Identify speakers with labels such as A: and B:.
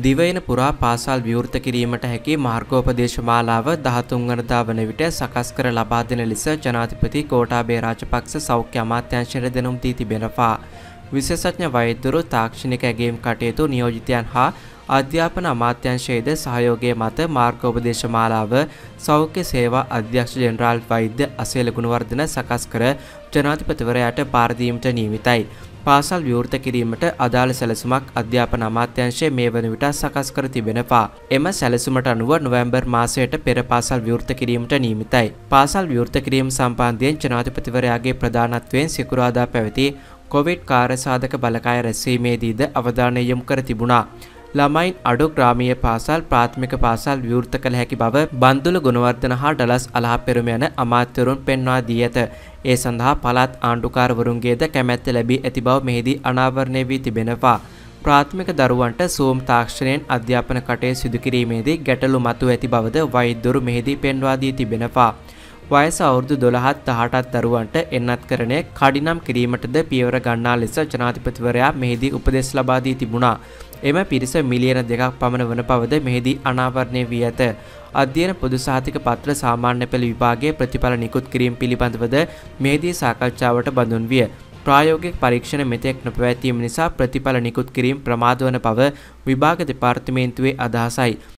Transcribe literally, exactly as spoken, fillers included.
A: දිවයින පුරා පාසල් විවෘත කිරීමට හැකි මාර්ගෝපදේශ මාලාව දහතුන් වනදා වන විට සකස් කර ලබා දෙන ලෙස ජනාධිපති ගෝඨාභය රාජපක්ෂ සෞඛ්‍ය අමාත්‍යාංශයට දැනුම් දී තිබෙනවා. විශේෂඥ වෛද්‍යවරු තාක්ෂණික ඇගයීම් කටයුතු නියෝජිතයන් හා අධ්‍යාපන අමාත්‍යාංශයේද සහයෝගය මත මාර්ගෝපදේශ මාලාව සෞඛ්‍ය සේවා අධ්‍යක්ෂ ජෙනරාල් වෛද්‍ය අසේල ගුණවර්ධන සකස් කර ජනාධිපතිවරයාට පාර දීමට නියමිතයි. පාසල් විවෘත කිරීමට අදාළ සැලසුමක් අධ්‍යාපන අමාත්‍යාංශය මේ වන විට සකස් කර තිබෙනවා. එම සැලසුමට අනුව නොවැම්බර් මාසයට පෙර පාසල් විවෘත කිරීමට නියමිතයි. පාසල් විවෘත කිරීම සම්බන්ධයෙන් ජනාධිපතිවරයාගේ ප්‍රධානත්වයෙන් සිකුරාදා පැවති කොවිඩ් කාර්යසාධක බලකාය රැස්වීමේදීද අවධානය යොමු කර තිබුණා. ළමයින් අඩු ග්‍රාමීය පාසල් ප්‍රාථමික පාසල් විවෘත කළ හැකි බව බන්දුල ගුණවර්ධන හා ඩලස් අලහප්පෙරුම යන අමාත්‍යවරුන් පෙන්වා දී ඇත. ඒ සඳහා පළාත් ආණ්ඩුකාරවරුන්ගේද කැමැත්ත ලැබී ඇති බව මෙහිදී අනාවරණය වී තිබෙනවා. ප්‍රාථමික දරුවන්ට සූම් තාක්ෂණයෙන් අධ්‍යාපන කටයුතු සිදු කිරීමේදී ගැටලු මතුව ඇති බවද වෛද්‍යවරු මෙහිදී පෙන්වා දී තිබෙනවා. වයස අවුරුදු දොළහත් දහඅටත් දරුවන්ට එන්නත්කරණය කඩිනම් කිරීමටද පියවර ගන්නා ලෙස ජනාධිපතිවරයා මෙහිදී උපදෙස් ලබා දී තිබුණා. එම පිරිස මිලියන දෙකක් පමණ වන බවද මෙහිදී අනාවරණය වී ඇත. අධ්‍යයන පොදු සහතික පත්‍ර සාමාන්‍ය පෙළ විභාගයේ ප්‍රතිඵල නිකුත් කිරීම පිළිබඳවද මෙහිදී සාකච්ඡාවට බඳුන් විය. ප්‍රායෝගික පරීක්ෂණ මෙතෙක් නොපැවැත්වීම නිසා ප්‍රතිඵල නිකුත් කිරීම ප්‍රමාද වන බව විභාග දෙපාර්තමේන්තුවේ අදහසයි.